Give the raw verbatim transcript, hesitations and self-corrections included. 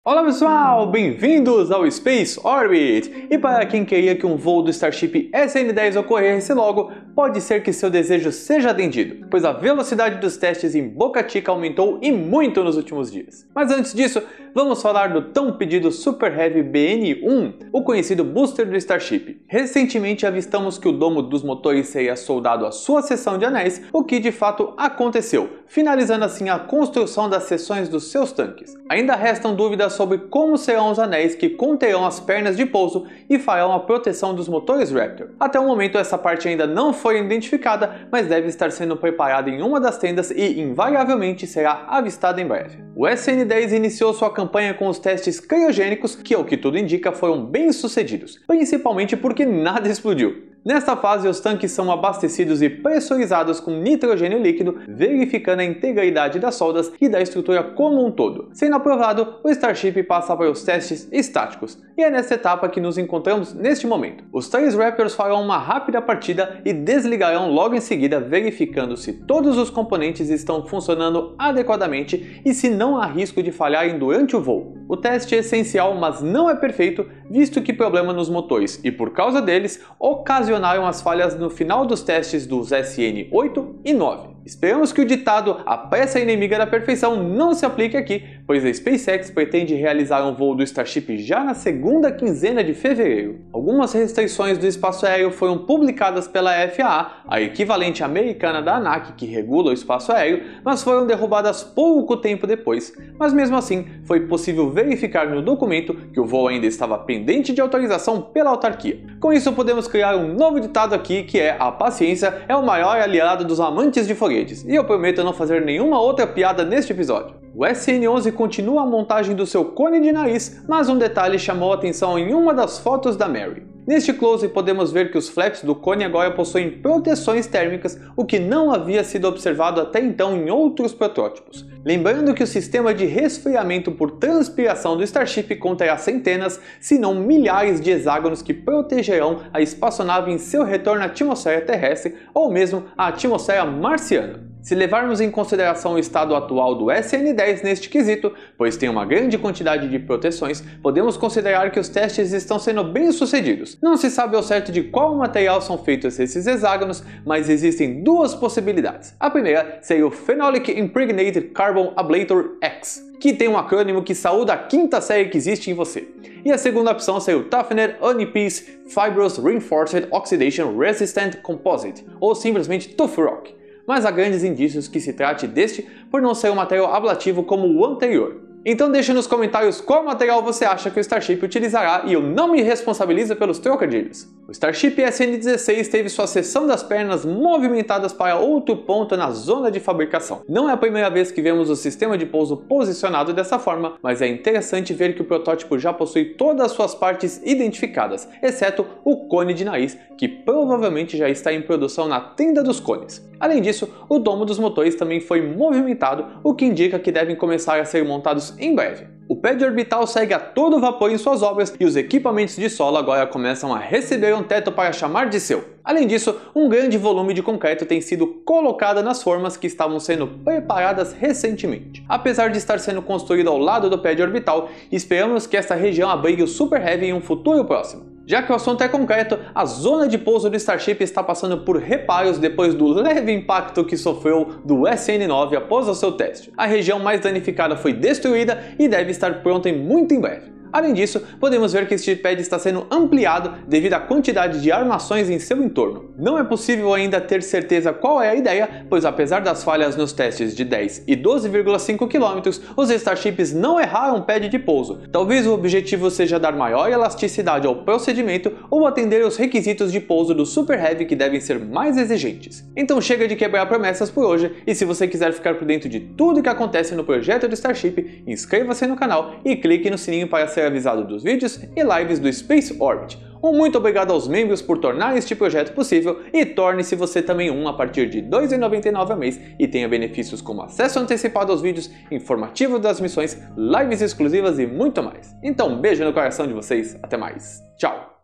Olá pessoal, bem-vindos ao Space Orbit! E para quem queria que um voo do Starship S N dez ocorresse logo, pode ser que seu desejo seja atendido, pois a velocidade dos testes em Boca Chica aumentou e muito nos últimos dias. Mas antes disso, vamos falar do tão pedido Super Heavy B N um, o conhecido booster do Starship. Recentemente avistamos que o domo dos motores seria soldado à sua seção de anéis, o que de fato aconteceu, finalizando assim a construção das seções dos seus tanques. Ainda restam dúvidas sobre como serão os anéis que conterão as pernas de pouso e farão a proteção dos motores Raptor. Até o momento essa parte ainda não foi identificada, mas deve estar sendo preparada em uma das tendas e invariavelmente será avistada em breve. O S N dez iniciou sua campanha com os testes criogênicos, que ao que tudo indica foram bem sucedidos, principalmente porque nada explodiu. Nesta fase, os tanques são abastecidos e pressurizados com nitrogênio líquido, verificando a integridade das soldas e da estrutura como um todo. Sendo aprovado, o Starship passa para os testes estáticos, e é nessa etapa que nos encontramos neste momento. Os três Raptors farão uma rápida partida e desligarão logo em seguida, verificando se todos os componentes estão funcionando adequadamente e se não há risco de falharem durante o voo. O teste é essencial, mas não é perfeito, visto que problema nos motores e por causa deles ocasionaram as falhas no final dos testes dos S N oito e nove. Esperamos que o ditado "a pressa é inimiga da perfeição" não se aplique aqui, pois a SpaceX pretende realizar um voo do Starship já na segunda quinzena de fevereiro. Algumas restrições do espaço aéreo foram publicadas pela F A A, a equivalente americana da ANAC que regula o espaço aéreo, mas foram derrubadas pouco tempo depois. Mas mesmo assim, foi possível verificar no documento que o voo ainda estava pendente de autorização pela autarquia. Com isso, podemos criar um novo ditado aqui, que é: a paciência é o maior aliado dos amantes de foguetes. E eu prometo não fazer nenhuma outra piada neste episódio. O S N onze continua a montagem do seu cone de nariz, mas um detalhe chamou a atenção em uma das fotos da Mary. Neste close podemos ver que os flaps do cone agora possuem proteções térmicas, o que não havia sido observado até então em outros protótipos. Lembrando que o sistema de resfriamento por transpiração do Starship conterá centenas, se não milhares de hexágonos que protegerão a espaçonave em seu retorno à atmosfera terrestre ou mesmo à atmosfera marciana. Se levarmos em consideração o estado atual do S N dez neste quesito, pois tem uma grande quantidade de proteções, podemos considerar que os testes estão sendo bem sucedidos. Não se sabe ao certo de qual material são feitos esses hexágonos, mas existem duas possibilidades. A primeira seria o Phenolic Impregnated Carbon Ablator X, que tem um acrônimo que saúda a quinta série que existe em você. E a segunda opção seria o Toughened Unipiece Fibrous Reinforced Oxidation Resistant Composite, ou simplesmente TUFROC. Mas há grandes indícios que se trate deste por não ser um material ablativo como o anterior. Então deixe nos comentários qual material você acha que o Starship utilizará e eu não me responsabilizo pelos trocadilhos. O Starship S N dezesseis teve sua seção das pernas movimentadas para outro ponto na zona de fabricação. Não é a primeira vez que vemos o sistema de pouso posicionado dessa forma, mas é interessante ver que o protótipo já possui todas as suas partes identificadas, exceto o cone de nariz, que provavelmente já está em produção na tenda dos cones. Além disso, o domo dos motores também foi movimentado, o que indica que devem começar a ser montados em breve. O pad orbital segue a todo vapor em suas obras e os equipamentos de solo agora começam a receber um teto para chamar de seu. Além disso, um grande volume de concreto tem sido colocado nas formas que estavam sendo preparadas recentemente. Apesar de estar sendo construído ao lado do pad orbital, esperamos que esta região abrigue o Super Heavy em um futuro próximo. Já que o assunto é concreto, a zona de pouso do Starship está passando por reparos depois do leve impacto que sofreu do S N nove após o seu teste. A região mais danificada foi destruída e deve estar pronta em muito em breve. Além disso, podemos ver que este pad está sendo ampliado devido à quantidade de armações em seu entorno. Não é possível ainda ter certeza qual é a ideia, pois apesar das falhas nos testes de dez e doze vírgula cinco quilômetros, os Starships não erraram pad de pouso. Talvez o objetivo seja dar maior elasticidade ao procedimento ou atender aos requisitos de pouso do Super Heavy, que devem ser mais exigentes. Então chega de quebrar promessas por hoje, e se você quiser ficar por dentro de tudo que acontece no projeto do Starship, inscreva-se no canal e clique no sininho para ser avisado dos vídeos e lives do Space Orbit. Um muito obrigado aos membros por tornar este projeto possível e torne-se você também um a partir de dois reais e noventa e nove centavos ao mês e tenha benefícios como acesso antecipado aos vídeos, informativo das missões, lives exclusivas e muito mais. Então, um beijo no coração de vocês, até mais, tchau!